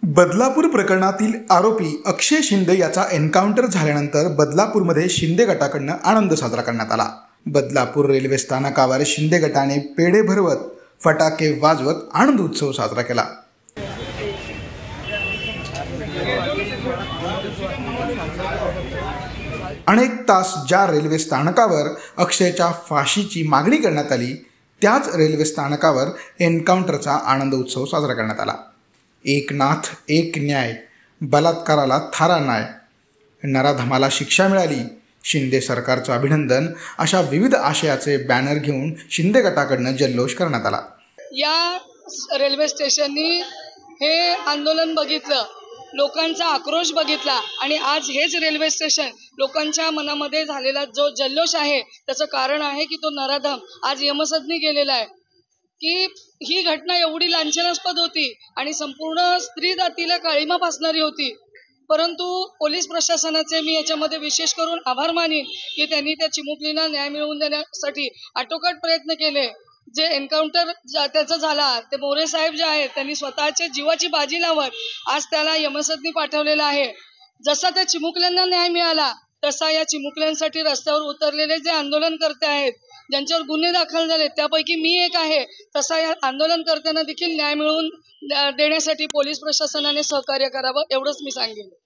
बदलापूर प्रकरणातील आरोपी अक्षय शिंदे याचा एन्काउंटर झाल्यानंतर बदलापूरमध्ये शिंदे गटाकडून आनंद साजरा करण्यात आला। बदलापूर रेल्वे स्थानकावर शिंदे गटाने पेढे भरवत फटाके वाजवत आनंद उत्सव साजरा केला। अनेक तास ज्या रेल्वे स्थानकावर अक्षयच्या फाशीची मागणी करण्यात आली त्याच रेल्वे स्थानकावर एन्काउंटरचा आनंद उत्सव साजरा करण्यात आला। एक नाथ एक न्याय, बलात्काराला थारा न्याय, नराधमाला शिक्षा मिळाली, शिंदे सरकारचं अभिनंदन अशा विविध आशयाचे बॅनर घेऊन शिंदे गटाकडून जल्लोष करण्यात आला। या रेल्वे स्टेशननी हे आंदोलन बघितलं, लोकांचा आक्रोश बघितला आणि आज हेच रेल्वे स्टेशन लोकांच्या मनामध्ये झालेला जो जल्लोष आहे त्याचं कारण आहे की तो नराधम आज यमसदनी गेलेला आहे। की ही घटना एवढी लांछनास्पद होती आणि संपूर्ण स्त्री जातीला काळीमा फासणारी होती, परंतु पोलीस प्रशासनाचे मी याच्यामध्ये विशेष करून आभार मानेन की त्यांनी त्या चिमुकलीला न्याय मिळवून देण्यासाठी आटोकाट प्रयत्न केले। जे एन्काउंटर त्याचा झाला ते मोरे साहेब जे आहेत त्यांनी स्वतःच्या जीवाची बाजी लावत आज त्याला यमसदनी पाठवलेला आहे। जसा त्या चिमुकल्यांना न्याय मिळाला तसा या चिमुकल्यांसाठी रस्त्यावर उतरलेले जे आंदोलनकर्ते आहेत, ज्यांच्यावर गुन्हे दाखल झाले त्यापैकी मी एक आहे, तसा या आंदोलनकर्त्यांना देखील न्याय मिळवून देण्यासाठी पोलीस प्रशासनाने सहकार्य करावं एवढंच मी सांगेन।